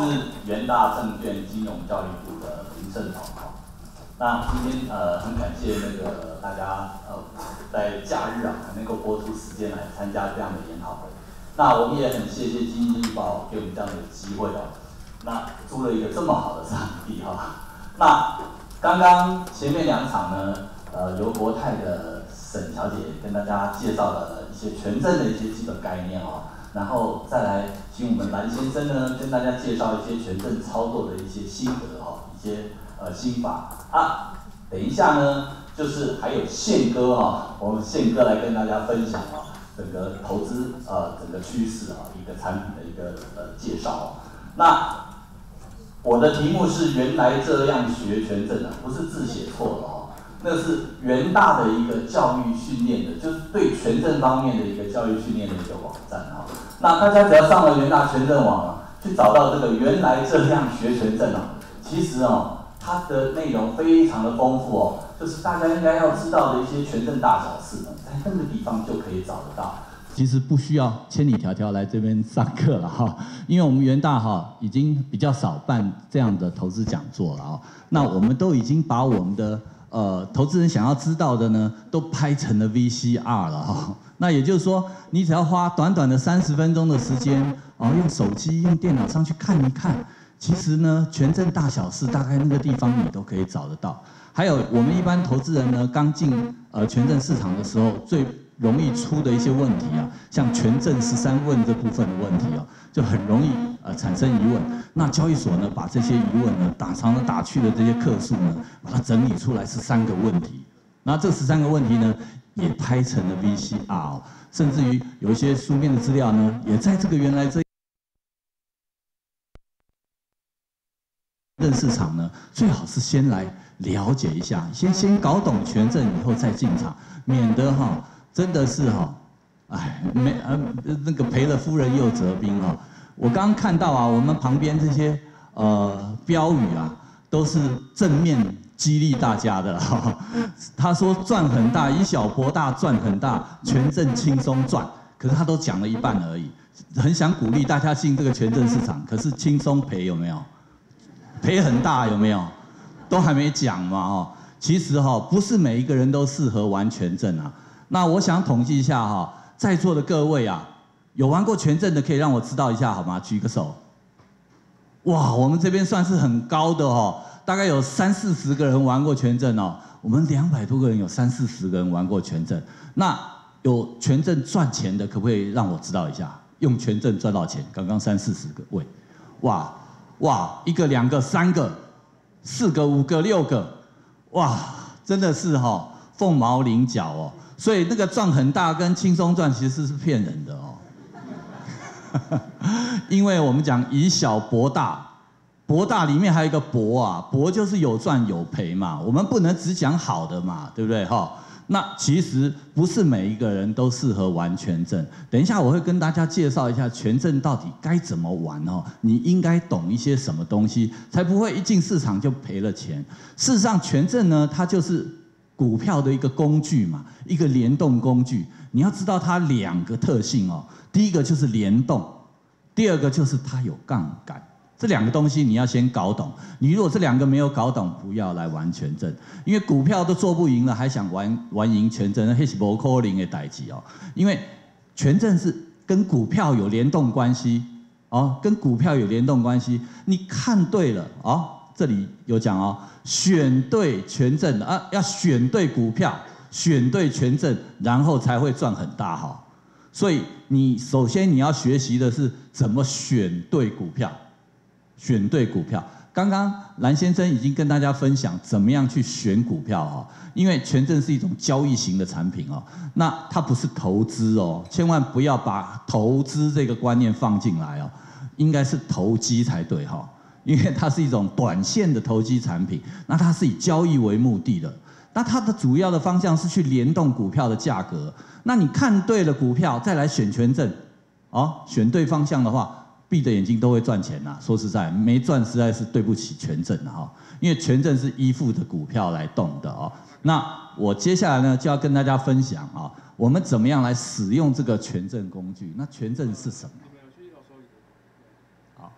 是元大证券金融教育部的林胜彤哈。那今天很感谢那个大家在假日啊还能够播出时间来参加这样的研讨会。那我们也很谢谢《经济日报》给我们这样的机会哦。那租了一个这么好的场地哈。那刚刚前面2场呢，由国泰的沈小姐跟大家介绍了一些权证的一些基本概念哦。然后再来请我们蓝先生呢，跟大家介绍一些权证操作的一些心得哈，一些心法啊。等一下呢，就是还有宪哥哈，我们宪哥来跟大家分享啊，整个投资整个趋势啊，一个产品的一个介绍哦。那我的题目是原来这样学权证啊，不是字写错了哦。那是元大的一个教育训练的，就是对权证方面的一个教育训练的一个网站啊。那大家只要上了元大权证网啊，去找到这个原来这样学权证啊，其实它的内容非常的丰富哦，就是大家应该要知道的一些权证大小事呢，在那个地方就可以找得到。其实不需要千里迢迢来这边上课了哈，因为我们元大已经比较少办这样的投资讲座了那我们都已经把我们的投资人想要知道的呢，都拍成了 VCR 了哈。那也就是说，你只要花短短的30分钟的时间用手机、用电脑上去看一看，其实呢，权证大小事大概那个地方你都可以找得到。还有我们一般投资人呢，刚进权证市场的时候，最容易出的一些问题啊，像权证13问这部分的问题就很容易产生疑问。那交易所呢，把这些疑问呢，打长的打去的这些客数呢，把它整理出来13个问题。那这13个问题呢，也拍成了 VCR，甚至于有一些书面的资料呢，也在这个原来这证市场呢，最好是先来了解一下，先搞懂权证以后再进场，免得真的是那个赔了夫人又折兵我刚刚看到我们旁边这些标语都是正面激励大家的他说赚很大，以小博大，赚很大，权证轻松赚。可是他都讲了一半而已，很想鼓励大家进这个权证市场，可是轻松赔有没有？赔很大有没有？都还没讲嘛其实不是每一个人都适合玩权证那我想统计一下在座的各位有玩过权证的可以让我知道一下好吗？举个手。哇，我们这边算是很高的大概有30-40个人玩过权证我们200多个人有30-40个人玩过权证。那有权证赚钱的可不可以让我知道一下？用权证赚到钱，刚刚30-40个位，哇，1个、2个、3个、4个、5个、6个，哇，真的是凤毛麟角所以那个赚很大跟轻松赚其实是骗人的因为我们讲以小博大，博大里面还有一个博博就是有赚有赔嘛，我们不能只讲好的嘛，对不对那其实不是每一个人都适合玩权证。等一下我会跟大家介绍一下权证到底该怎么玩你应该懂一些什么东西，才不会一进市场就赔了钱。事实上，权证呢，它就是股票的一个工具嘛，一个联动工具。你要知道它2个特性第一个就是联动，第二个就是它有杠杆。这2个东西你要先搞懂，你如果这2个没有搞懂，不要来玩权证，因为股票都做不赢了，还想玩赢权证，那是不可能的代志因为权证是跟股票有联动关系跟股票有联动关系，你看对了这里有讲选对权证要选对股票，选对权证，然后才会赚很大所以你首先你要学习的是怎么选对股票。选对股票，刚刚蓝先生已经跟大家分享怎么样去选股票因为权证是一种交易型的产品那它不是投资千万不要把投资这个观念放进来应该是投机才对因为它是一种短线的投机产品，那它是以交易为目的的，那它的主要的方向是去联动股票的价格，那你看对了股票再来选权证选对方向的话，闭着眼睛都会赚钱说实在，没赚实在是对不起权证因为权证是依附着股票来动的那我接下来呢就要跟大家分享我们怎么样来使用这个权证工具。那权证是什么？好，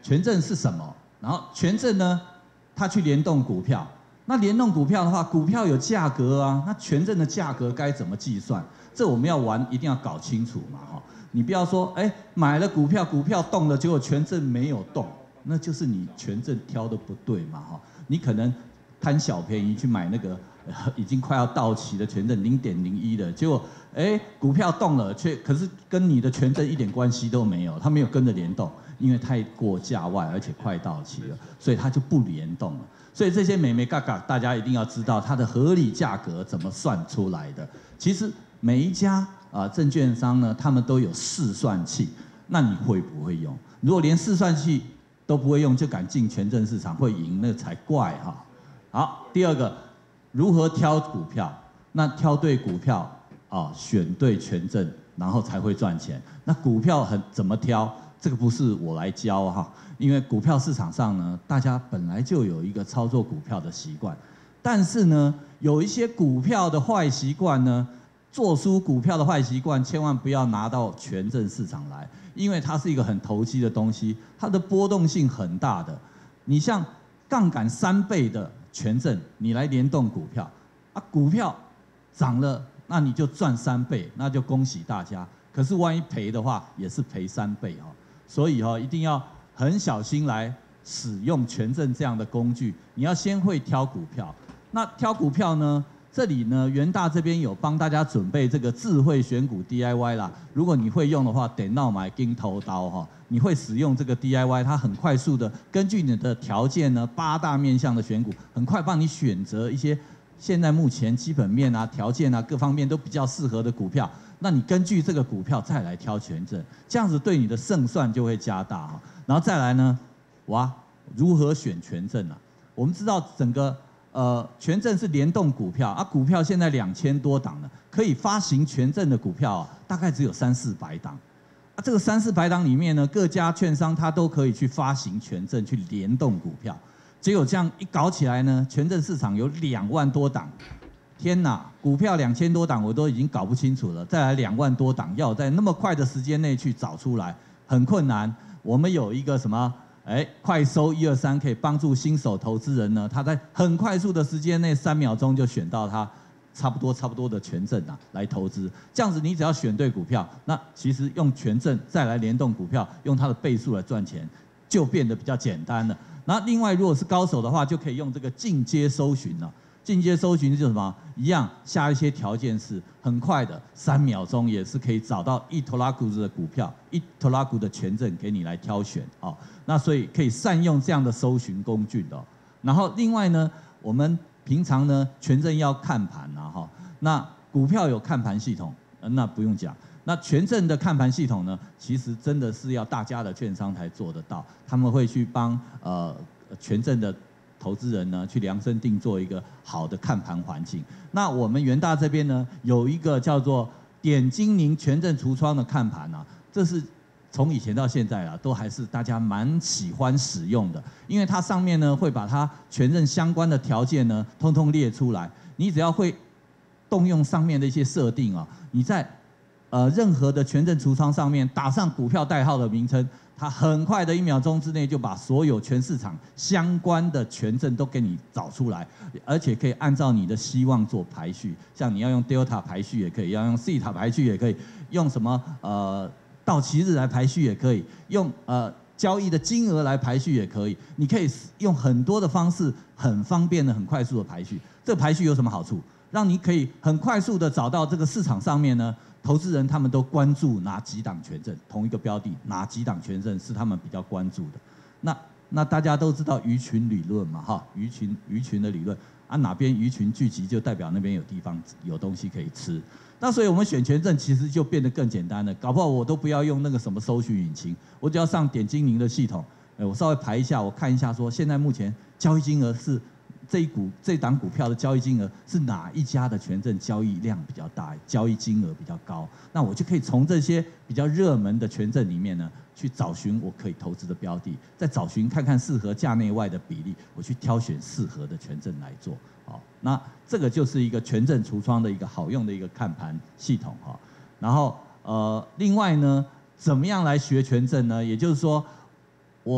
权证是什么？然后权证呢，它去联动股票。那联动股票的话，股票有价格啊，那权证的价格该怎么计算？这我们要玩，一定要搞清楚嘛，哈！你不要说，买了股票，股票动了，结果权证没有动，那就是你权证挑的不对嘛，哈！你可能贪小便宜去买那个已经快要到期的权证0.01的，结果股票动了，可是跟你的权证一点关系都没有，它没有跟着联动，因为太过价外，而且快到期了，所以它就不联动了。所以这些美美嘎嘎，大家一定要知道它的合理价格怎么算出来的。其实每一家证券商呢，他们都有试算器，那你会不会用？如果连试算器都不会用，就敢进权证市场会赢，那才怪哈。好，第二个，如何挑股票？那挑对股票选对权证，然后才会赚钱。那股票怎么挑？这个不是我来教哈，因为股票市场上呢，大家本来就有一个操作股票的习惯，但是呢，有一些股票的坏习惯呢，做输股票的坏习惯，千万不要拿到权证市场来，因为它是一个很投机的东西，它的波动性很大的。你像杠杆3倍的权证，你来联动股票股票涨了，那你就赚3倍，那就恭喜大家。可是万一赔的话，也是赔3倍所以一定要很小心来使用权证这样的工具。你要先会挑股票。那挑股票呢，这里呢元大这边有帮大家准备这个智慧选股 DIY 啦。如果你会用的话，得闹买金头刀你会使用这个 DIY， 它很快速的根据你的条件呢，8大面向的选股，很快帮你选择一些现在目前基本面条件各方面都比较适合的股票。那你根据这个股票再来挑权证，这样子对你的胜算就会加大然后再来呢，如何选权证我们知道整个权证是联动股票股票现在2000多档呢，可以发行权证的股票大概只有300-400档这个300-400档里面呢，各家券商它都可以去发行权证去联动股票，结果这样一搞起来呢，权证市场有2万多档。天哪，股票2000多档我都已经搞不清楚了，再来2万多档，要在那么快的时间内去找出来，很困难。我们有一个什么，快收123可以帮助新手投资人呢，他在很快速的时间内3秒钟就选到他差不多的权证来投资。这样子你只要选对股票，那其实用权证再来联动股票，用它的倍数来赚钱，就变得比较简单了。然后另外如果是高手的话，就可以用这个进阶搜寻了。进阶搜寻就是什么？一样下一些条件是很快的，3秒钟也是可以找到1拖拉股的股票，1拖拉股的权证给你来挑选那所以可以善用这样的搜寻工具的然后另外呢，我们平常呢权证要看盘那股票有看盘系统，那不用讲。那权证的看盘系统呢，其实真的是要大家的券商才做得到，他们会去帮权证的投资人呢，去量身定做一个好的看盘环境。那我们元大这边呢，有一个叫做点金宁权证橱窗的看盘这是从以前到现在都还是大家蛮喜欢使用的，因为它上面呢会把它权证相关的条件呢，通通列出来。你只要会动用上面的一些设定你在任何的权证橱窗上面打上股票代号的名称，它很快的1秒钟之内就把所有全市场相关的权证都给你找出来，而且可以按照你的希望做排序，像你要用 Delta 排序也可以，要用 Theta 排序也可以，用什么到期日来排序也可以，用交易的金额来排序也可以，你可以用很多的方式，很方便的、很快速的排序。这个排序有什么好处？让你可以很快速的找到这个市场上面呢，投资人他们都关注哪几档权证，同一个标的哪几档权证是他们比较关注的。那大家都知道鱼群理论嘛鱼群的理论哪边鱼群聚集就代表那边有地方有东西可以吃。那所以我们选权证其实就变得更简单了，搞不好我都不要用那个什么搜寻引擎，我只要上点金宁的系统，我稍微排一下，我看一下说现在目前交易金额是这档股票的交易金额是哪一家的权证交易量比较大，交易金额比较高，那我就可以从这些比较热门的权证里面呢，去找寻我可以投资的标的，再找寻看看适合价内外的比例，我去挑选适合的权证来做。那这个就是一个权证橱窗的一个好用的一个看盘系统然后另外呢，怎么样来学权证呢？也就是说，我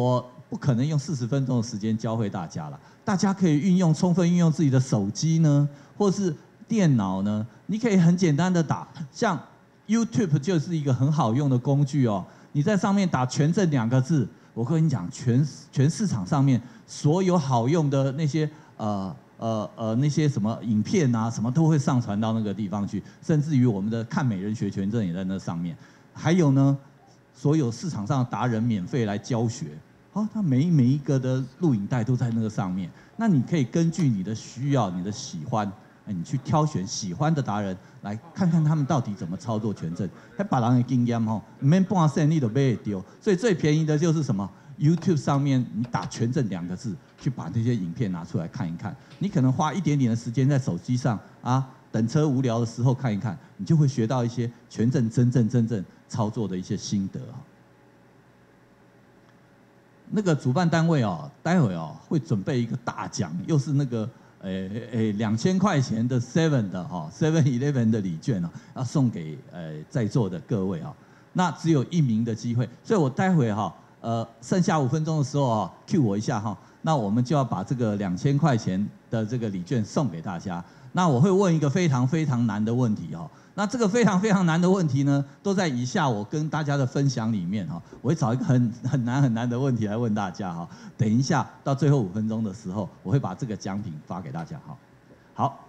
不可能用40分钟的时间教会大家了。大家可以充分运用自己的手机呢，或是电脑呢，你可以很简单的打，像 YouTube 就是一个很好用的工具哦。你在上面打权证2个字，我跟你讲，全市场上面所有好用的那些那些什么影片啊，什么都会上传到那个地方去，甚至于我们的看美人学权证也在那上面。还有呢，所有市场上的达人免费来教学，他每一个的录影带都在那个上面。那你可以根据你的需要、你的喜欢，你去挑选喜欢的达人，来看看他们到底怎么操作权证。还把人的经验吼，唔免半仙你都买得丢。所以最便宜的就是什么？ YouTube 上面你打权证2个字，去把那些影片拿出来看一看。你可能花一点点的时间在手机上啊，等车无聊的时候看一看，你就会学到一些权证真正操作的一些心得啊。那个主办单位哦，待会哦会准备一个大奖，又是那个2000块钱的 Seven 的哈 7-Eleven 的礼券哦，要送给在座的各位哈。那只有1名的机会，所以我待会哈。 剩下5分钟的时候啊 ，cue 我一下哈，那我们就要把这个2000块钱的这个礼券送给大家。那我会问一个非常难的问题哈，那这个非常难的问题呢，都在以下我跟大家的分享里面哈，我会找一个很难的问题来问大家哈。等一下到最后5分钟的时候，我会把这个奖品发给大家哈。好，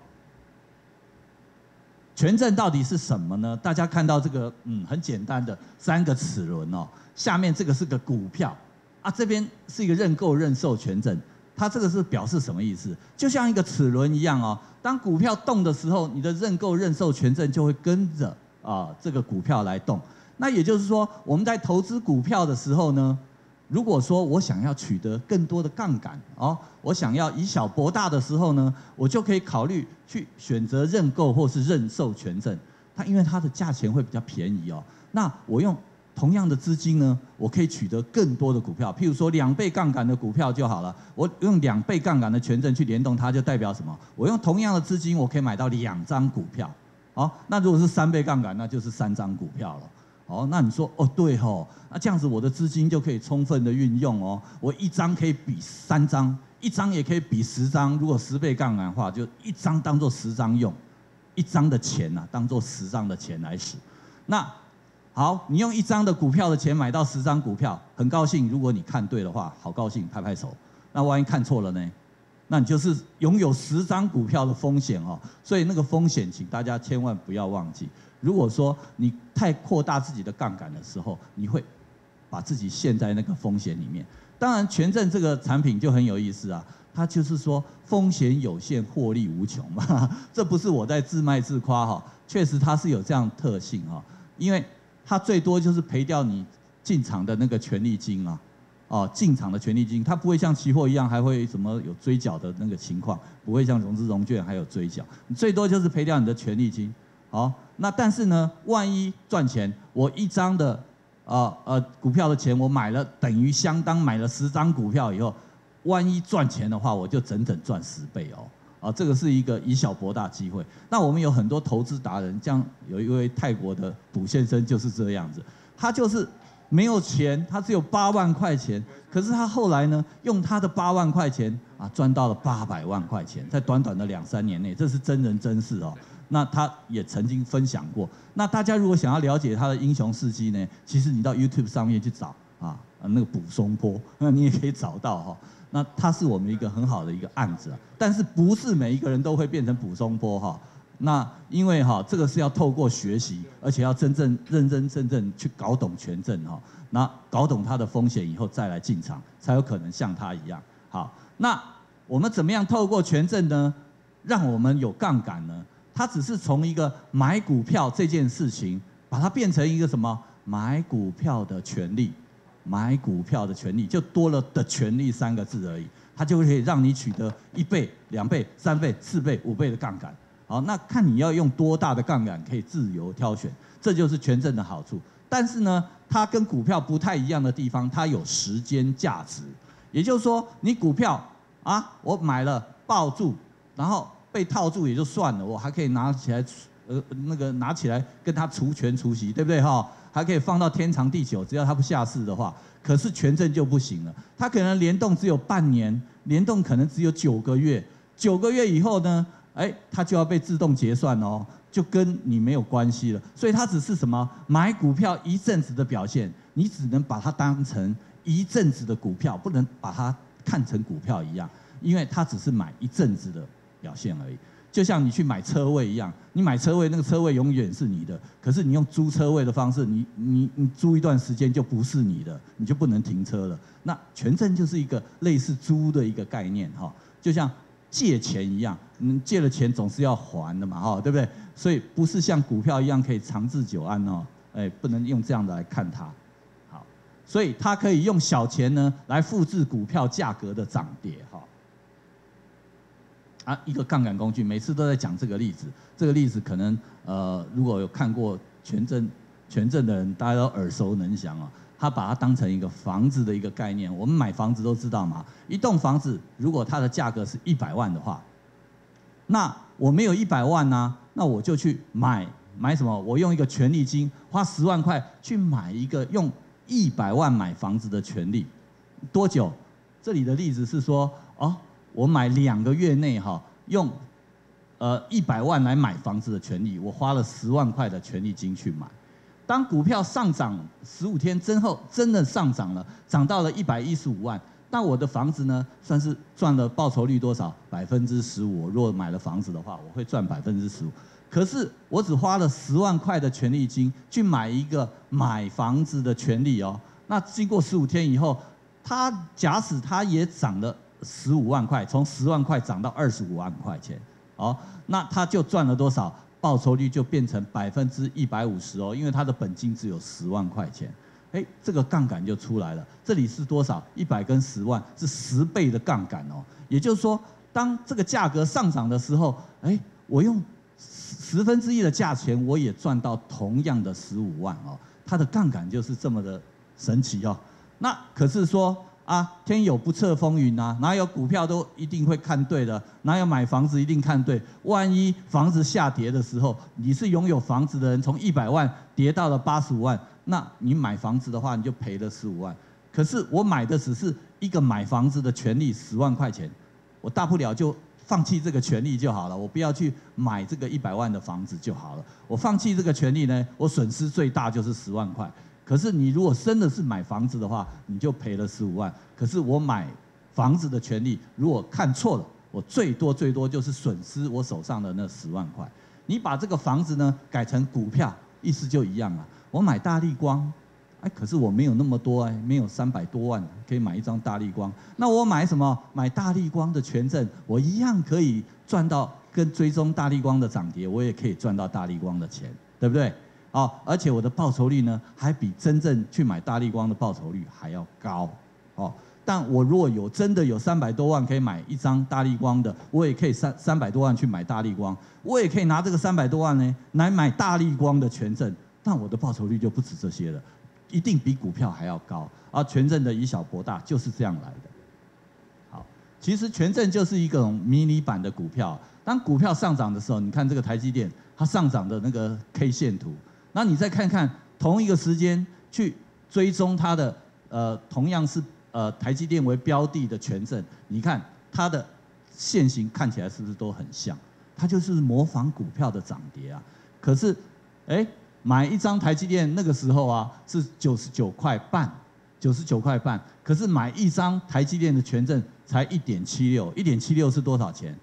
权证到底是什么呢？大家看到这个很简单的3个齿轮哦。 下面这个是个股票啊，这边是一个认购认售权证，它这个是表示什么意思？就像一个齿轮一样哦，当股票动的时候，你的认购认售权证就会跟着这个股票来动。那也就是说，我们在投资股票的时候呢，如果说我想要取得更多的杠杆哦，我想要以小博大的时候呢，我就可以考虑去选择认购或是认售权证。它因为它的价钱会比较便宜哦，那我用 同样的资金呢，我可以取得更多的股票，譬如说2倍杠杆的股票就好了。我用2倍杠杆的权证去联动它，就代表什么？我用同样的资金，我可以买到2张股票。哦，那如果是3倍杠杆，那就是3张股票了。哦，那你说哦对吼，那这样子我的资金就可以充分的运用哦。我1张可以比3张，1张也可以比10张。如果10倍杠杆的话，就1张当做10张用，1张的钱啊当做10张的钱来使。那 好，你用1张的股票的钱买到10张股票，很高兴。如果你看对的话，好高兴，拍拍手。那万一看错了呢？那你就是拥有10张股票的风险哦。所以那个风险，请大家千万不要忘记。如果说你太扩大自己的杠杆的时候，你会把自己陷在那个风险里面。当然，权证这个产品就很有意思啊，它就是说风险有限，获利无穷嘛。这不是我在自卖自夸哈，确实它是有这样特性哈，因为 它最多就是赔掉你进场的那个权利金啊，进场的权利金，它不会像期货一样还会什么有追缴的那个情况，不会像融资融券还有追缴，你最多就是赔掉你的权利金。好，那但是呢，万一赚钱，我1张的股票的钱我买了，等于相当买了10张股票以后，万一赚钱的话，我就整赚10倍哦。 这个是一个以小博大机会。那我们有很多投资达人，像有一位泰国的卜先生就是这样子，他就是没有钱，他只有8万块钱，可是他后来呢，用他的8万块钱赚到了800万块钱，在短短的2-3年内，这是真人真事哦。那他也曾经分享过。那大家如果想要了解他的英雄事迹呢，其实你到 YouTube 上面去找那个卜松坡，那你也可以找到哈。 那它是我们一个很好的一个案子啊，但是不是每一个人都会变成卜松坡哈。那因为这个是要透过学习，而且要真正认真去搞懂权证哈，那搞懂它的风险以后再来进场，才有可能像他一样。好，那我们怎么样透过权证呢，让我们有杠杆呢？它只是从一个买股票这件事情，把它变成一个什么？买股票的权利。 买股票的权利就多了的权利3个字而已，它就可以让你取得1倍、2倍、3倍、4倍、5倍的杠杆。好，那看你要用多大的杠杆，可以自由挑选，这就是权证的好处。但是呢，它跟股票不太一样的地方，它有时间价值。也就是说，你股票我买了抱住，然后被套住也就算了，我还可以拿起来那个拿起来跟他除权除息，对不对哈？还可以放到天长地久，只要他不下市的话。可是权证就不行了，它可能联动只有半年，联动可能只有9个月，9个月以后呢，它就要被自动结算哦，就跟你没有关系了。所以它只是什么买股票一阵子的表现，你只能把它当成一阵子的股票，不能把它看成股票一样，因为它只是买一阵子的表现而已。就像你去买车位一样，你买车位，那个车位永远是你的，可是你用租车位的方式，你租一段时间就不是你的，你就不能停车了。那权证就是一个类似租的一个概念哈，就像借钱一样，借了钱总是要还的嘛哈，对不对？所以不是像股票一样可以长治久安哦，不能用这样的来看它。好，所以它可以用小钱呢来复制股票价格的涨跌哈。一个杠杆工具，每次都在讲这个例子。这个例子可能如果有看过权证的人，大家都耳熟能详啊。他把它当成一个房子的一个概念。我们买房子都知道嘛，一栋房子如果它的价格是100万的话，那我没有100万啊，那我就去买什么？我用一个权利金，花10万块去买一个用100万买房子的权利，多久？这里的例子是说我买2个月内用100万来买房子的权利，我花了10万块的权利金去买。当股票上涨15天之后，真的上涨了，涨到了115万，那我的房子呢，算是赚了报酬率多少？15%。我若买了房子的话，我会赚15%。可是我只花了10万块的权利金去买一个买房子的权利哦。那经过15天以后，假使它也涨了15万块，从10万块涨到25万块钱，那他就赚了多少？报酬率就变成150%哦，因为他的本金只有10万块钱，这个杠杆就出来了。这里是多少？100跟10万是10倍的杠杆哦。也就是说，当这个价格上涨的时候，我用1/10的价钱，我也赚到同样的15万哦。它的杠杆就是这么的神奇哦。那可是说，天有不测风云啊，哪有股票都一定会看对的？哪有买房子一定看对？万一房子下跌的时候，你是拥有房子的人，从100万跌到了85万，那你买房子的话，你就赔了15万。可是我买的只是一个买房子的权利，10万块钱，我大不了就放弃这个权利就好了，我不要去买这个100万的房子就好了。我放弃这个权利呢，我损失最大就是10万块。可是你如果真的是买房子的话，你就赔了15万。可是我买房子的权利，如果看错了，我最多就是损失我手上的那10万块。你把这个房子呢改成股票，意思就一样了。我买大立光，可是我没有那么多没有300多万可以买一张大立光。那我买什么？买大立光的权证，我一样可以赚到跟追踪大立光的涨跌，我也可以赚到大立光的钱，对不对？而且我的报酬率呢，还比真正去买大立光的报酬率还要高，但我如果真的有300多万可以买一张大立光的，我也可以300多万去买大立光，我也可以拿这个300多万呢来买大立光的权证，但我的报酬率就不止这些了，一定比股票还要高。权证的以小博大就是这样来的。好，其实权证就是一种迷你版的股票。当股票上涨的时候，你看这个台积电，它上涨的那个 K 线图。那你再看看同一个时间去追踪它的同样是台积电为标的的权证，你看它的线型看起来是不是都很像？它就是模仿股票的涨跌啊。可是买一张台积电那个时候是99块半，99块半，可是买一张台积电的权证才1.76，1.76是多少钱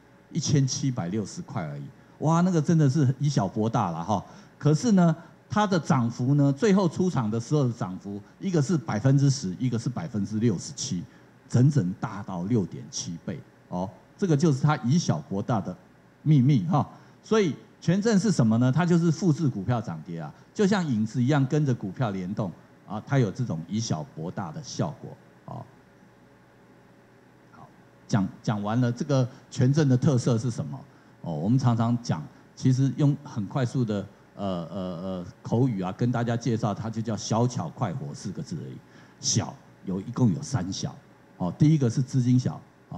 ？1760块而已。哇，那个真的是以小博大了哈。可是呢，它的涨幅呢，最后出场的时候的涨幅，一个是10%，一个是67%，整整大到6.7倍哦。这个就是它以小博大的秘密哈。所以权证是什么呢？它就是复制股票涨跌啊，就像影子一样跟着股票联动它有这种以小博大的效果哦。好，讲完了这个权证的特色是什么？我们常常讲，其实用很快速的口语跟大家介绍，它就叫小巧快活4个字而已。小一共有3小，第一个是资金小，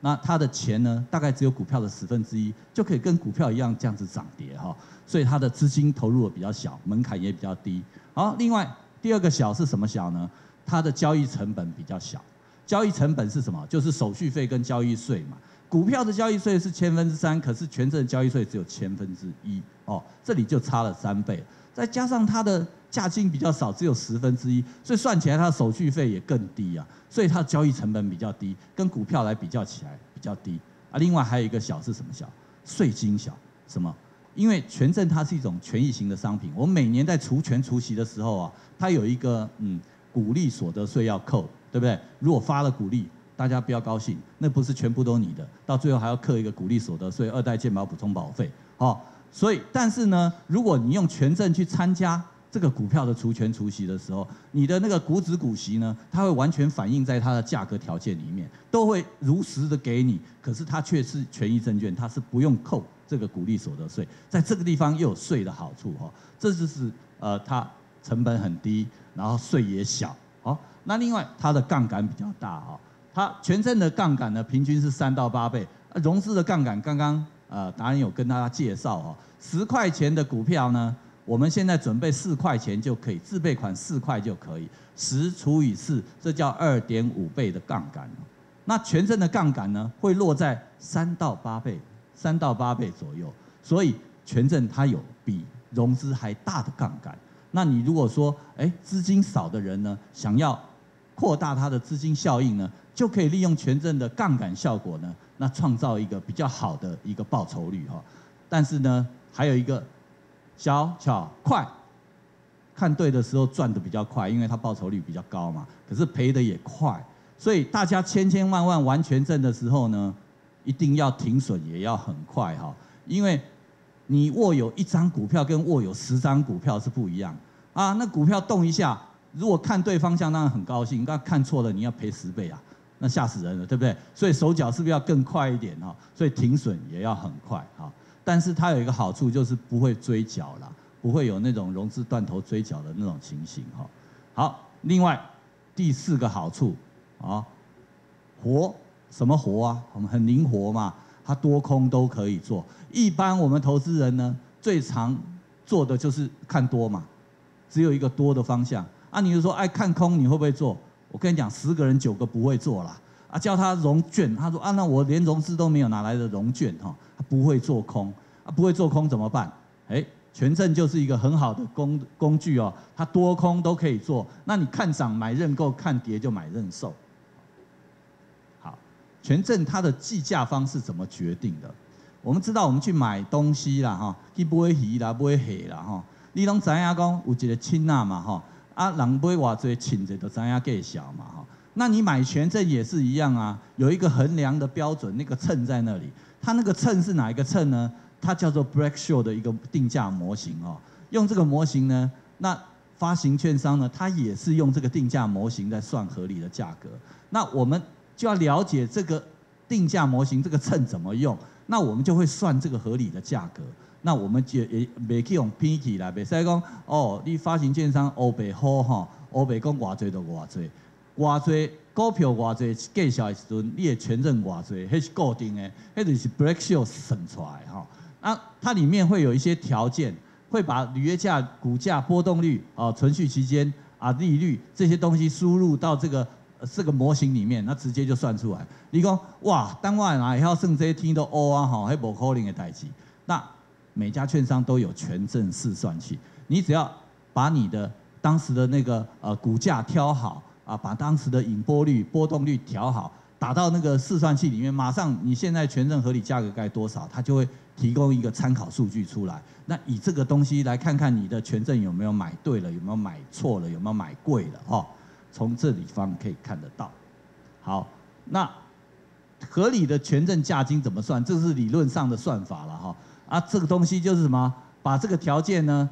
那它的钱呢，大概只有股票的1/10，就可以跟股票一样这样子涨跌哈。所以它的资金投入比较小，门槛也比较低。好，另外第二个小是什么小呢？它的交易成本比较小。交易成本是什么？就是手续费跟交易税嘛。股票的交易税是3/1000，可是权证的交易税只有1/1000哦，这里就差了3倍。再加上它的价金比较少，只有1/10，所以算起来它的手续费也更低啊，所以它的交易成本比较低，跟股票来比较起来比较低啊。另外还有一个小是什么小？税金小，什么？因为权证它是一种权益型的商品，我们每年在除权除息的时候啊，它有一个股利所得税要扣，对不对？如果发了股利，大家不要高兴，那不是全部都你的，到最后还要课一个股利所得税、2代健保补充保费，哦。所以，但是呢，如果你用权证去参加这个股票的除权除息的时候，你的那个股指股息呢，它会完全反映在它的价格条件里面，都会如实的给你。可是它却是权益证券，它是不用扣这个股利所得税，在这个地方又有税的好处哈，这就是它成本很低，然后税也小。好，那另外它的杠杆比较大哈，它权证的杠杆呢平均是3到8倍，融资的杠杆刚刚达人有跟大家介绍哈，10块钱的股票呢，我们现在准备4块钱就可以，自备款4块就可以，10除以4，这叫2.5倍的杠杆。那权证的杠杆呢，会落在3到8倍左右，所以权证它有比融资还大的杠杆。那你如果说，资金少的人呢，想要扩大它的资金效应呢，就可以利用权证的杠杆效果呢，那创造一个比较好的一个报酬率哈。但是呢，还有一个小巧快，看对的时候赚的比较快，因为它报酬率比较高嘛，可是赔的也快。所以大家千万玩权证的时候呢，一定要停损，也要很快哈，因为你握有1张股票跟握有10张股票是不一样啊。那股票动一下，如果看对方向，当然很高兴；但看错了，你要赔10倍啊，那吓死人了，对不对？所以手脚是不是要更快一点哈？所以停损也要很快哈。但是它有一个好处，就是不会追缴啦，不会有那种融资断头追缴的那种情形哈。好，另外第4个好处啊，活什么活啊？我们很灵活嘛，它多空都可以做。一般我们投资人呢，最常做的就是看多嘛，只有一个多的方向啊。你就说看空，你会不会做？我跟你讲，10个人9个不会做啦。啊，叫他融券，他说那我连融资都没有，哪来的融券哈？他不会做空啊，不会做空怎么办？权证就是一个很好的工具哦，它多空都可以做。那你看涨买认购，看跌就买认售。好，权证它的计价方式怎么决定的？我们知道，我们去买东西啦哈，去买鱼啦，买蟹啦哈，你拢知影讲有一个称啊嘛哈，人买偌济称者就知影计小嘛哈。那你买权证也是一样啊，有一个衡量的标准，那个秤在那里。它那个秤是哪一个秤呢？它叫做 Black-Scholes 的一个定价模型哦。用这个模型呢，那发行券商呢，它也是用这个定价模型在算合理的价格。那我们就要了解这个定价模型，这个秤怎么用，那我们就会算这个合理的价格。那我们也袂去用偏起来，袂使讲你发行券商乌白好哈，乌白讲偌济就偌济。偌济股票偌济计价的时阵，你的权证偌济，迄是固定的，迄就是 Black-Scholes 算出来哈。它里面会有一些条件，会把履约价、股价波动率、存续期间、利率这些东西输入到这个模型里面，那直接就算出来。你讲哇，当我哪要算这些天都乌啊吼，迄无可能的代志。那每家券商都有权证试算器，你只要把你的当时的那个股价挑好。把当时的引波率、波动率调好，打到那个试算器里面，马上你现在权证合理价格该多少，它就会提供一个参考数据出来。那以这个东西来看看你的权证有没有买对了，有没有买错了，有没有买贵了哈。从这里方可以看得到。好，那合理的权证价金怎么算？这是理论上的算法了哈。这个东西就是什么？把这个条件呢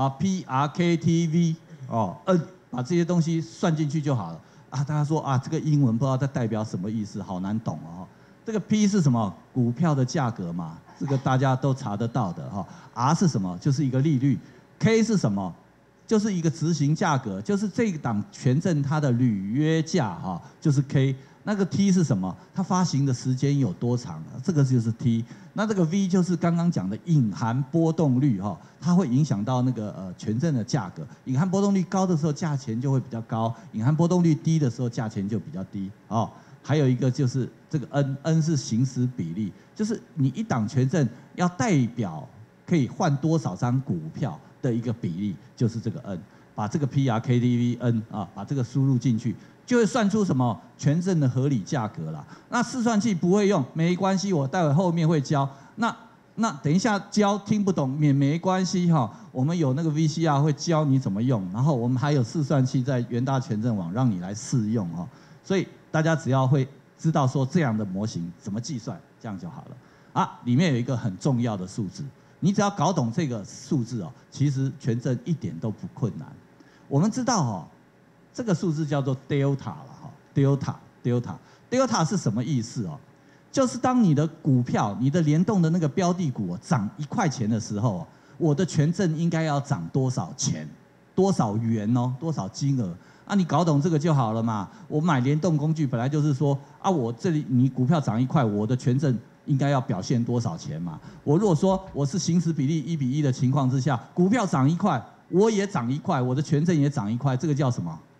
，PRKTV 把这些东西算进去就好了大家说这个英文不知道在代表什么意思，好难懂哦。这个 P 是什么？股票的价格嘛，这个大家都查得到的哈。R 是什么？就是一个利率。K 是什么？就是一个执行价格，就是这一档权证它的履约价哈，就是 K。 那个 T 是什么？它发行的时间有多长？这个就是 T。那这个 V 就是刚刚讲的隐含波动率哈，它会影响到那个权证的价格。隐含波动率高的时候，价钱就会比较高；隐含波动率低的时候，价钱就比较低。哦，还有一个就是这个 N 是行使比例，就是你一档权证要代表可以换多少张股票的一个比例，就是这个 N。把这个 PRKTVN 啊，把这个输入进去，就会算出什么权证的合理价格啦。那试算器不会用，没关系，我待会后面会教。那等一下教听不懂也没关系哈，我们有那个 VCR 会教你怎么用，然后我们还有试算器在元大权证网让你来试用哈。所以大家只要会知道说这样的模型怎么计算，这样就好了啊。里面有一个很重要的数字，你只要搞懂这个数字哦，其实权证一点都不困难。我们知道哈，这个数字叫做 delta 了哈 ，delta 是什么意思哦？就是当你的股票、你的联动的那个标的股涨1块钱的时候，我的权证应该要涨多少钱、多少元哦、多少金额啊？你搞懂这个就好了嘛。我买联动工具本来就是说啊，我这里你股票涨1块，我的权证应该要表现多少钱嘛？我如果说我是行使比例1比1的情况之下，股票涨1块。我也涨1块，我的权证也涨1块，这个叫什么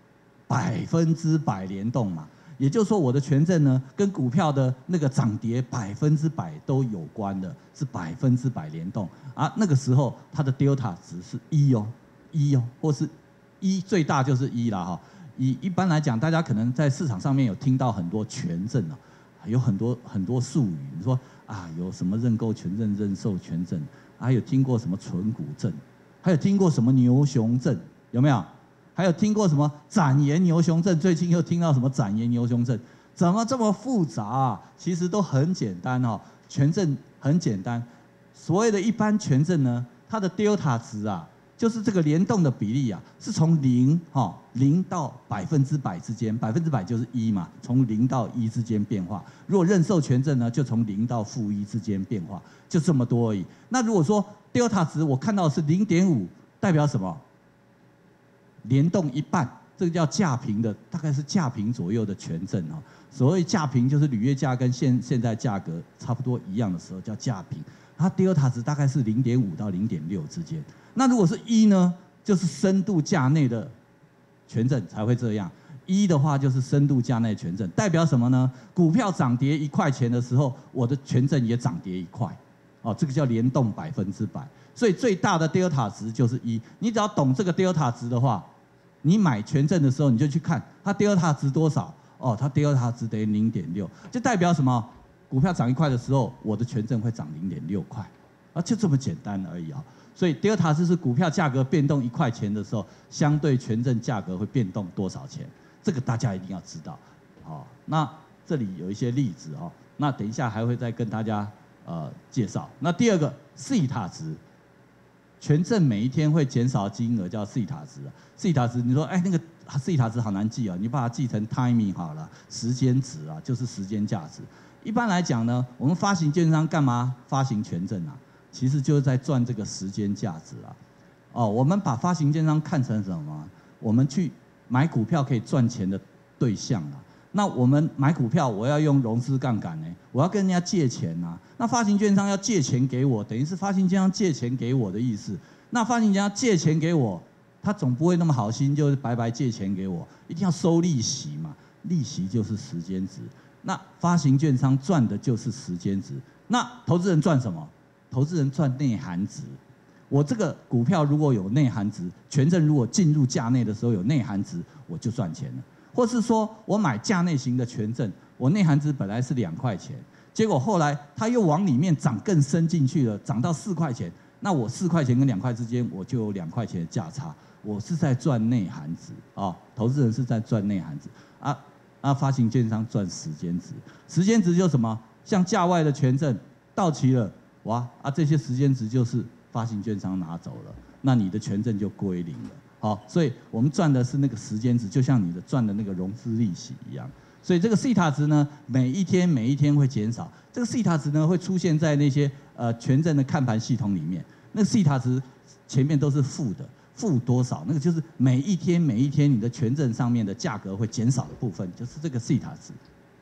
？100%联动嘛。也就是说，我的权证呢，跟股票的那个涨跌100%都有关的，是100%联动啊。那个时候它的 delta 值是1哦，或是1最大就是1啦哈。一般来讲，大家可能在市场上面有听到很多权证啊，有很多术语，你说啊，有什么认购权证、认售权证，还有听过什么存股证。还有听过什么牛熊证有没有？还有听过什么展延牛熊证？最近又听到什么展延牛熊证？怎么这么复杂啊？其实都很简单哦，权证很简单。所谓的一般权证呢，它的 delta 值啊，就是这个联动的比例啊，是从0到100%之间，100%就是1嘛，从0到1之间变化。如果认售权证呢，就从0到-1之间变化，就这么多而已。那如果说 delta 值我看到的是0.5，代表什么？联动一半，这个叫价平的，大概是价平左右的权证哦。所谓价平，就是履约价跟现在价格差不多一样的时候叫价平。它 delta 值大概是0.5到0.6之间。那如果是1呢，就是深度价内的权证才会这样。1的话就是深度价内权证，代表什么呢？股票涨跌1块钱的时候，我的权证也涨跌1块。哦，这个叫联动100%，所以最大的 delta 值就是1。你只要懂这个 delta 值的话，你买权证的时候你就去看它 delta 值多少。哦，它 delta 值等于0.6，就代表什么？股票涨1块的时候，我的权证会涨0.6块，啊，就这么简单而已啊。所以 delta 值是股票价格变动1块钱的时候，相对权证价格会变动多少钱？这个大家一定要知道。好，那这里有一些例子哦，那等一下还会再跟大家介绍。那第二个西塔值，权证每一天会减少金额叫西塔值。西塔值，你说哎那个西塔值好难记哦，你把它记成 timing 好了，时间值啊，就是时间价值。一般来讲呢，我们发行券商干嘛发行权证啊？其实就是在赚这个时间价值啊。哦，我们把发行券商看成什么？我们去买股票可以赚钱的对象啊。那我们买股票，我要用融资杠杆呢，我要跟人家借钱啊。那发行券商要借钱给我，等于是发行券商借钱给我的意思。那发行券商借钱给我，他总不会那么好心，就是白白借钱给我，一定要收利息嘛。利息就是时间值。那发行券商赚的就是时间值。那投资人赚什么？投资人赚内涵值。我这个股票如果有内涵值，权证如果进入价内的时候有内涵值，我就赚钱了。或是说我买价内型的权证，我内涵值本来是2块钱，结果后来它又往里面涨更深进去了，涨到4块钱，那我4块钱跟2块之间，我就有2块钱的价差，我是在赚内涵值啊，投资人是在赚内涵值啊，发行券商赚时间值，时间值就什么？像价外的权证到期了，哇啊，这些时间值就是发行券商拿走了，那你的权证就归零了。好，所以我们赚的是那个时间值，就像你的赚的那个融资利息一样。所以这个西塔值呢，每一天会减少。这个西塔值呢，会出现在那些权证的看盘系统里面。那个西塔值前面都是负的，负多少？那个就是每一天你的权证上面的价格会减少的部分，就是这个西塔值。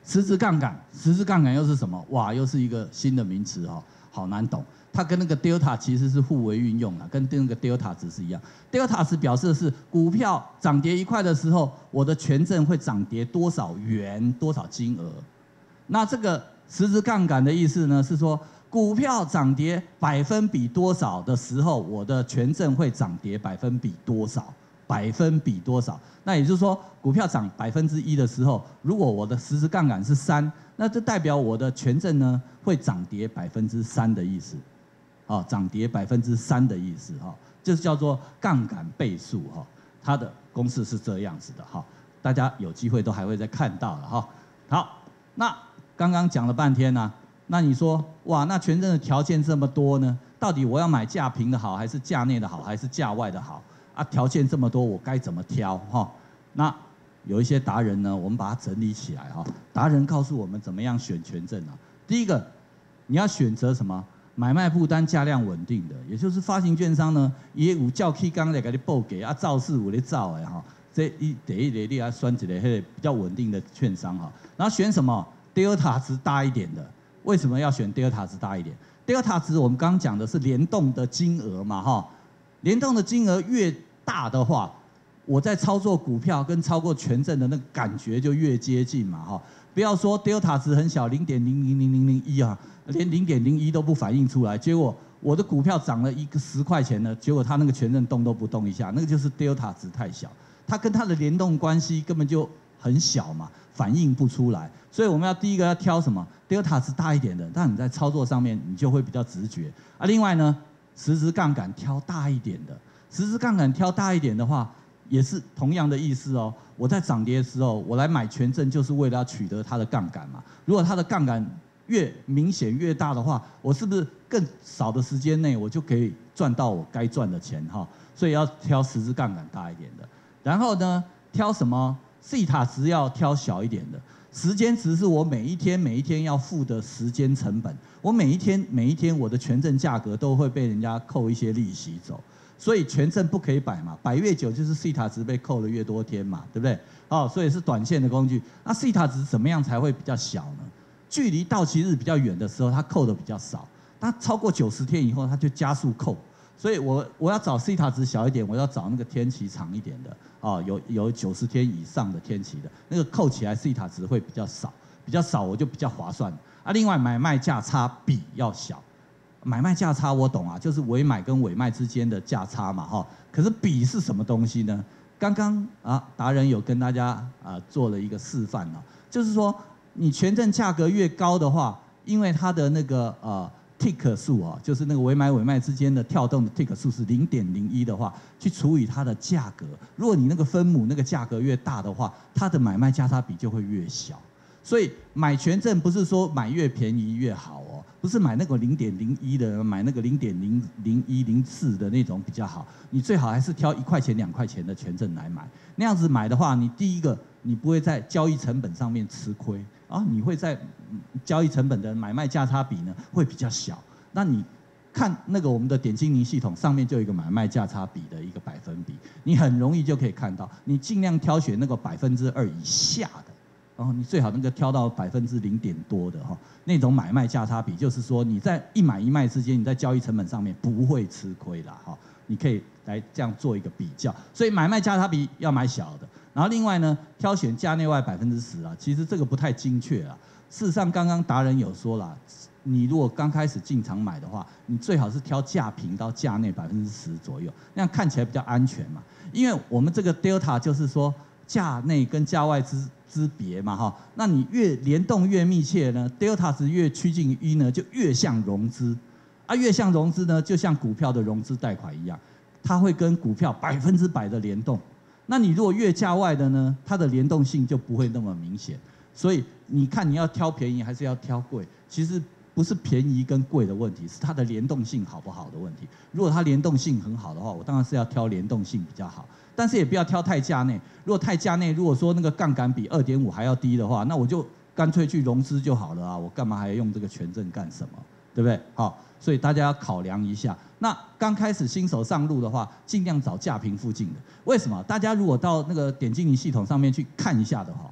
实质杠杆，实质杠杆又是什么？哇，又是一个新的名词哈，好难懂。它跟那个 delta 其实是互为运用的，跟那个 delta 值是一样。delta 值表示的是股票涨跌1块的时候，我的权证会涨跌多少元、多少金额。那这个实质杠杆的意思呢，是说股票涨跌百分比多少的时候，我的权证会涨跌百分比多少。百分比多少？那也就是说，股票涨1%的时候，如果我的实质杠杆是3，那这代表我的权证呢会涨跌3%的意思，涨跌3%的意思哈，就是叫做杠杆倍数哈，它的公式是这样子的哈，大家有机会都还会再看到了哈。好，那刚刚讲了半天呢，那你说哇，那权证的条件这么多呢，到底我要买价平的好，还是价内的好，还是价外的好？啊，条件这么多，我该怎么挑哈？那有一些达人呢，我们把它整理起来哈。达人告诉我们怎么样选权证啊？第一个，你要选择什么？买卖负担价量稳定的，也就是发行券商呢，也有叫 K 刚来给你报给啊，造势有咧造的哈。这第一类你要选一个比较稳定的券商哈。然后选什么 ？Delta 值大一点的。为什么要选 Delta 值大一点 ？Delta 值我们刚刚讲的是联动的金额嘛哈。联动的金额越大的话，我在操作股票跟操作权证的那个感觉就越接近嘛哈。不要说 delta 值很小，0.00001啊，连0.01都不反映出来，结果我的股票涨了10块钱呢，结果它那个权证动都不动一下，那个就是 delta 值太小，它跟它的联动关系根本就很小嘛，反映不出来。所以我们要第一个要挑什么 delta 值大一点的，但你在操作上面你就会比较直觉啊。另外呢，实质杠杆挑大一点的，实质杠杆挑大一点的话，也是同样的意思哦。我在涨跌的时候，我来买权证就是为了要取得它的杠杆嘛。如果它的杠杆越明显越大的话，我是不是更少的时间内我就可以赚到我该赚的钱哈？所以要挑实质杠杆大一点的。然后呢，挑什么？西塔值要挑小一点的。时间值是我每一天要付的时间成本，我每一天我的权证价格都会被人家扣一些利息走，所以权证不可以摆嘛，摆越久就是西塔值被扣的越多天嘛，对不对？所以是短线的工具。那西塔值怎么样才会比较小呢？距离到期日比较远的时候，它扣的比较少，它超过90天以后，它就加速扣。所以我要找西塔值小一点，我要找那个天期长一点的。有90天以上的天期的，那个扣起来西塔值会比较少我就比较划算啊。另外买卖价差比要小，买卖价差我懂啊，就是委买跟委卖之间的价差嘛哈。可是比是什么东西呢？刚刚达人有跟大家做了一个示范啊，就是说你权证价格越高的话，因为它的那个tick 数啊，就是那个委买委卖之间的跳动的 tick 数是0.01的话，去除以它的价格。如果你那个分母那个价格越大的话，它的买卖价差比就会越小。所以买权证不是说买越便宜越好哦，不是买那个0.01的，买那个0.0104的那种比较好。你最好还是挑1块钱、2块钱的权证来买。那样子买的话，你第一个你不会在交易成本上面吃亏啊，你会在交易成本的买卖价差比呢会比较小。那你看那个我们的点金尼系统上面就有一个买卖价差比的一个百分比，你很容易就可以看到，你尽量挑选那个2%以下的。然后你最好能够挑到0.点多的哈，那种买卖价差比，就是说你在一买一卖之间，你在交易成本上面不会吃亏啦哈。你可以来这样做一个比较，所以买卖价差比要买小的。然后另外呢，挑选价内外10%啊，其实这个不太精确啊。事实上，刚刚达人有说啦，你如果刚开始进场买的话，你最好是挑价平到价内10%左右，那样看起来比较安全嘛。因为我们这个 delta 就是说价内跟价外之别嘛哈，那你越联动越密切呢 ，delta 值越趋近于1呢，就越像融资，越像融资呢，就像股票的融资贷款一样，它会跟股票100%的联动。那你如果越价外的呢，它的联动性就不会那么明显。所以你看你要挑便宜还是要挑贵，其实不是便宜跟贵的问题，是它的联动性好不好的问题。如果它联动性很好的话，我当然是要挑联动性比较好。但是也不要挑太价内，如果太价内，如果说那个杠杆比2.5还要低的话，那我就干脆去融资就好了啊，我干嘛还用这个权证干什么？对不对？好，所以大家要考量一下。那刚开始新手上路的话，尽量找价平附近的。为什么？大家如果到那个点金尼系统上面去看一下的话，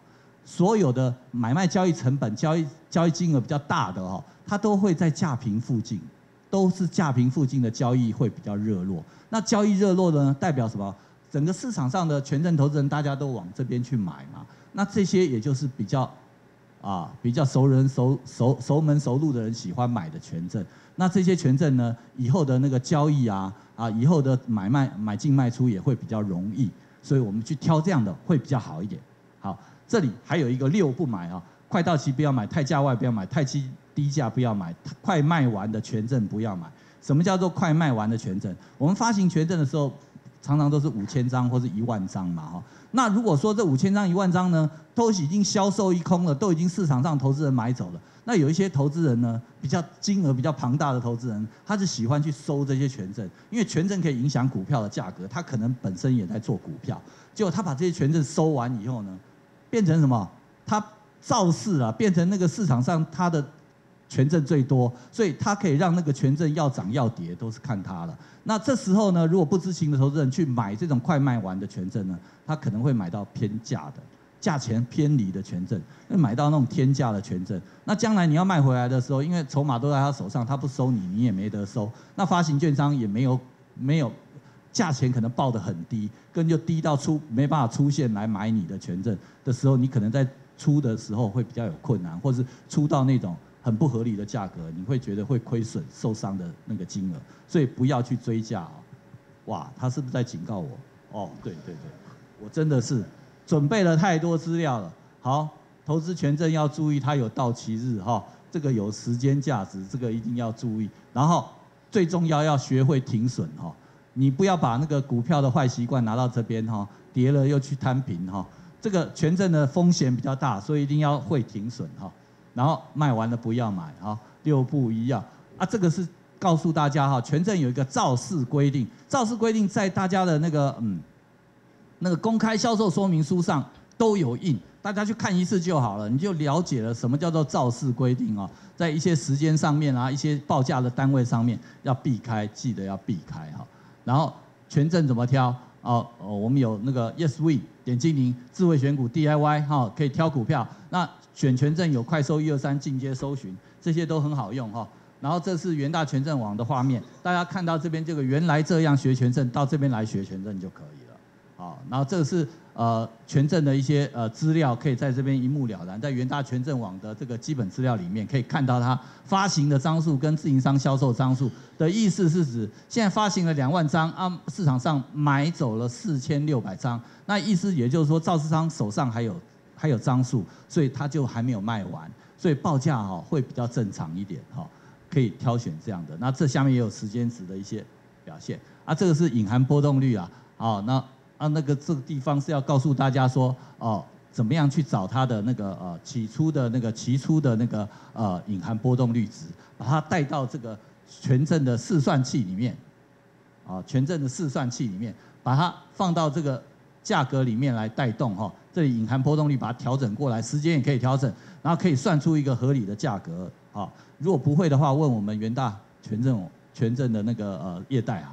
所有的买卖交易成本、交易金额比较大的哦，它都会在价平附近，都是价平附近的交易会比较热络。那交易热络呢，代表什么？整个市场上的权证投资人大家都往这边去买嘛。那这些也就是比较熟门熟路的人喜欢买的权证。那这些权证呢，以后的那个交易以后的买进卖出也会比较容易，所以我们去挑这样的会比较好一点。好，这里还有一个6不买啊，快到期不要买，太价外不要买，太低价不要买，快卖完的权证不要买。什么叫做快卖完的权证？我们发行权证的时候，常常都是5000张或是1万张嘛哈。那如果说这5000张1万张呢，都已经销售一空了，都已经市场上投资人买走了，那有一些投资人呢，金额比较庞大的投资人，他就喜欢去收这些权证，因为权证可以影响股票的价格，他可能本身也在做股票，结果他把这些权证收完以后呢，变成什么？他造势啊，变成那个市场上他的权证最多，所以他可以让那个权证要涨要跌都是看他了。那这时候呢，如果不知情的投资人去买这种快卖完的权证呢，他可能会买到偏价的、价钱偏离的权证，买到那种天价的权证。那将来你要卖回来的时候，因为筹码都在他手上，他不收你，你也没得收。那发行券商也没有价钱可能报得很低，根本就低到没办法出现来买你的权证的时候，你可能在出的时候会比较有困难，或是出到那种很不合理的价格，你会觉得会亏损、受伤的那个金额，所以不要去追价哦。哇，他是不是在警告我？哦，对，我真的是准备了太多资料了。好，投资权证要注意，它有到期日哈，这个有时间价值，这个一定要注意。然后最重要学会停损哈，你不要把那个股票的坏习惯拿到这边哈，跌了又去摊平哈。这个权证的风险比较大，所以一定要会停损哈。然后卖完了不要买哈，6不一样啊。这个是告诉大家哈，权证有一个造市规定，造市规定在大家的那个公开销售说明书上都有印，大家去看一次就好了，你就了解了什么叫做造市规定哦。在一些时间上面一些报价的单位上面要避开，记得要避开哈。然后权证怎么挑？我们有那个 YesWin 点精灵智慧选股 DIY 哈，可以挑股票。那选权证有快收123进阶搜寻，这些都很好用哈。然后这是元大权证网的画面，大家看到这边这个原来这样学权证，到这边来学权证就可以了。好，然后这个是权证的一些资料，可以在这边一目了然，在元大权证网的这个基本资料里面可以看到它发行的张数跟自营商销售张数的意思是指现在发行了2万张市场上买走了4600张，那意思也就是说造市商手上还有张数，所以他就还没有卖完，所以报价会比较正常一点可以挑选这样的。那这下面也有时间值的一些表现这个是隐含波动率那个这个地方是要告诉大家说怎么样去找它的那个期初的那个隐含波动率值，把它带到这个权证的试算器里面权证的试算器里面，把它放到这个价格里面来带动这里隐含波动率把它调整过来，时间也可以调整，然后可以算出一个合理的价格如果不会的话，问我们元大权证的那个业代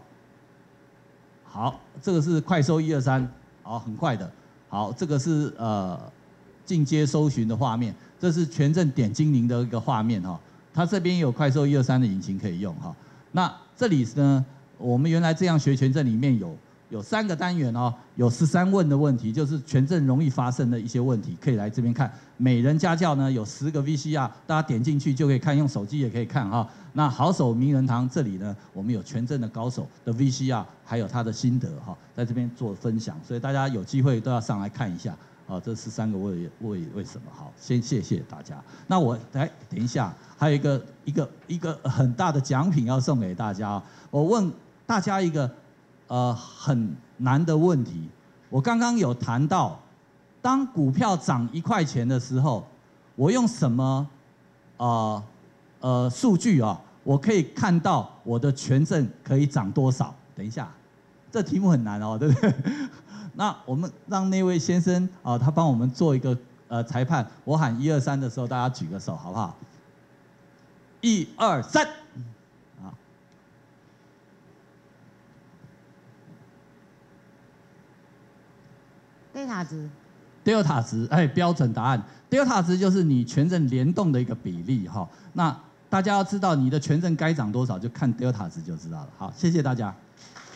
好，这个是快收123，很快的。好，这个是进阶搜寻的画面，这是权证点精灵的一个画面它这边有快收123的引擎可以用那这里呢，我们原来这样学权证里面有3个单元有13问的问题，就是权证容易发生的一些问题，可以来这边看。美人家教呢有10个 VCR， 大家点进去就可以看，用手机也可以看那好手名人堂这里呢，我们有权证的高手的 VCR， 还有他的心得在这边做分享，所以大家有机会都要上来看一下这13个为什么先谢谢大家。那我等一下还有一个很大的奖品要送给大家我问大家一个很难的问题，我刚刚有谈到，当股票涨1块钱的时候，我用什么数据我可以看到我的权证可以涨多少？等一下，这题目很难对不对？那我们让那位先生他帮我们做一个裁判，我喊1、2、3的时候，大家举个手好不好？1、2、3。 贝塔值 delta 值，标准答案 delta 值就是你权证联动的一个比例哈。那大家要知道你的权证该涨多少，就看 delta 值就知道了。好，谢谢大家。